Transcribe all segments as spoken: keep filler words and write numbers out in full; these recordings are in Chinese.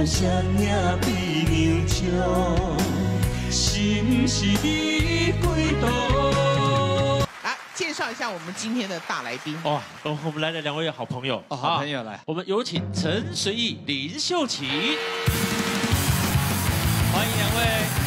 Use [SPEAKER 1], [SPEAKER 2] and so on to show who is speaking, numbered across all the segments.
[SPEAKER 1] 啥命比牛笑，心是你几多？
[SPEAKER 2] 来介绍一下我们今天的大来宾。
[SPEAKER 3] 哇，哦，我们来了两位好朋友，
[SPEAKER 4] 哦，好朋友来，
[SPEAKER 3] 我们有请陈随意、林秀琪，欢迎两位。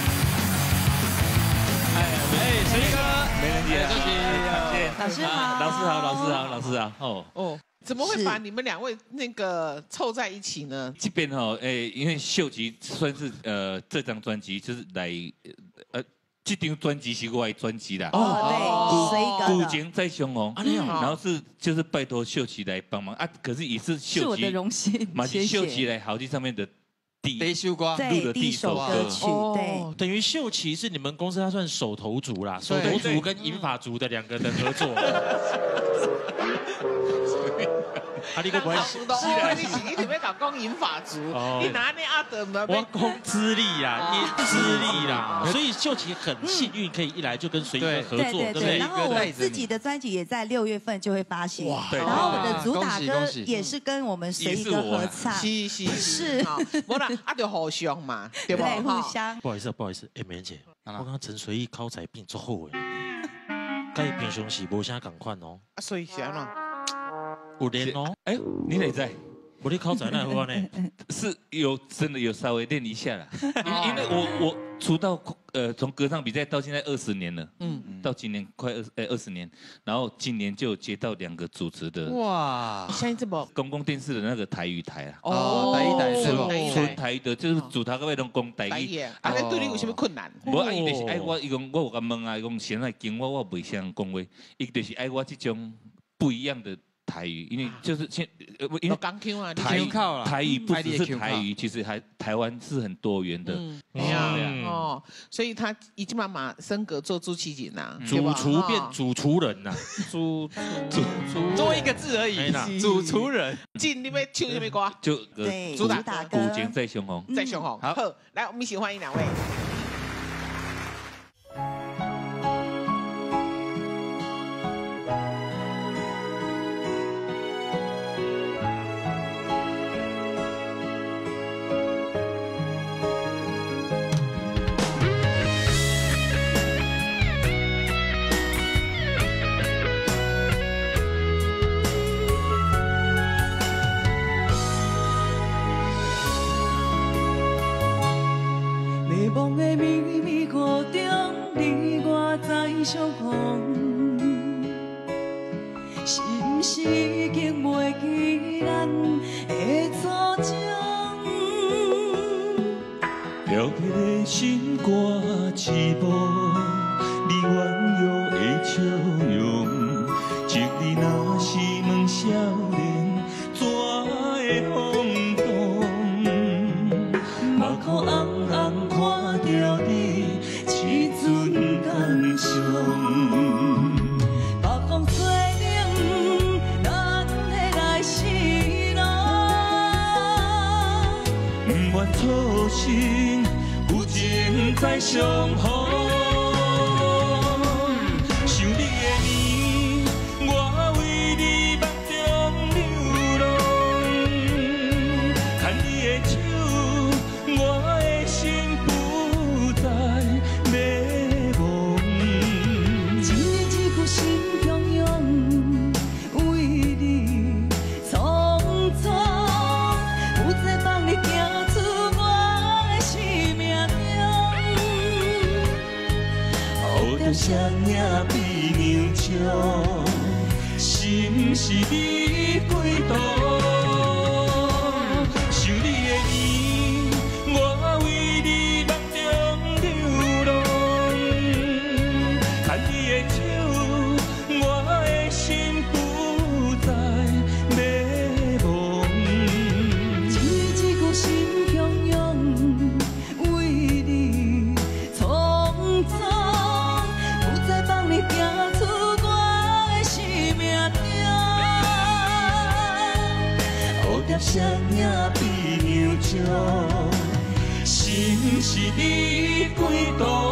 [SPEAKER 3] 哎，哎，随意哥，
[SPEAKER 4] 没人接，
[SPEAKER 3] 秀琪，
[SPEAKER 5] 老师好，
[SPEAKER 3] 老师好，老师好，老师好，哦
[SPEAKER 2] 哦。 怎么会把你们两位那个凑在一起呢？
[SPEAKER 1] 这边哈，诶，因为秀吉算是呃这张专辑就是来呃这张专辑是我的专辑啦。
[SPEAKER 5] 哦，对，随意哥
[SPEAKER 1] 古井在雄红，然后是就是拜托秀吉来帮忙啊，可是也是秀吉，
[SPEAKER 5] 是我的荣幸，
[SPEAKER 1] 马是秀吉来好记上面的第
[SPEAKER 4] 第一首歌，
[SPEAKER 1] 录的第一首
[SPEAKER 5] 歌曲，对，
[SPEAKER 3] 等于秀琪是你们公司他算手头族啦，手头族跟银发族的两个人合作。
[SPEAKER 2] 啊，你个关系，你是一直要搞讲银发族，你拿那阿德吗？
[SPEAKER 3] 我讲资历啦，你资历啦，所以秀琪很幸运可以一来就跟随意哥合作，对不对？
[SPEAKER 5] 然后我自己的专辑也在六月份就会发行，然后我的主打歌也是跟我们随意哥合唱，
[SPEAKER 2] 是是是，不然啊就互相嘛，对不？
[SPEAKER 5] 互相。
[SPEAKER 3] 不好意思，不好意思，哎，美人姐，我刚刚陈随意口才变足好诶，跟伊平常时无啥共款哦。
[SPEAKER 2] 啊，所以是安怎？
[SPEAKER 1] 有练哦，哎，你哪在？
[SPEAKER 3] 我的考仔那好呢，
[SPEAKER 1] 是有真的有稍微练一下啦，因因为我我出道呃从歌唱比赛到现在二十年了，嗯，到今年快二呃二十年，然后今年就接到两个主持的
[SPEAKER 4] 哇，
[SPEAKER 2] 现在这么
[SPEAKER 1] 公共电视的那个台语台啊，
[SPEAKER 4] 哦，台语台是
[SPEAKER 1] 纯纯台的，就是主台各位拢讲台语，
[SPEAKER 2] 啊，那对你有什么困难？
[SPEAKER 1] 无啊，伊就是爱我，伊讲我有甲问啊，伊讲先来经我，我袂想讲话，伊就是爱我这种不一样的。 台语，因为就是现，呃，因为
[SPEAKER 4] 台语
[SPEAKER 1] 台语不只是台语，其实还台湾是很多元的。
[SPEAKER 2] 嗯，对呀，哦，所以他已经慢慢升格做朱启锦呐，
[SPEAKER 3] 主厨变主厨人呐，
[SPEAKER 2] 主主
[SPEAKER 4] 主多一个字而已，主厨人。
[SPEAKER 2] 进你们唱什么歌？
[SPEAKER 1] 就
[SPEAKER 5] 主打歌，
[SPEAKER 1] 古井在雄红，
[SPEAKER 2] 在雄红。好，来，我们一起欢迎两位。
[SPEAKER 6] 梦的秘密谷中，你我在相逢，是不是已经袂记咱的初衷？
[SPEAKER 1] 了别的心肝一幕，你温柔的笑容，一日若是问少年，怎会轰动？目眶红红看着你，一阵感伤。
[SPEAKER 6] 北风吹冷，咱的来时路。
[SPEAKER 1] 不愿错心，有情在相逢。 啥命比牛笑，心是你几多？想你的年，我为你梦中流浪。牵你的手，我的心不再迷惘。
[SPEAKER 6] 一字一句心汹涌，为你匆匆。 行出我的生命中，
[SPEAKER 1] 蝴蝶啥命比牛笑，心是你几多？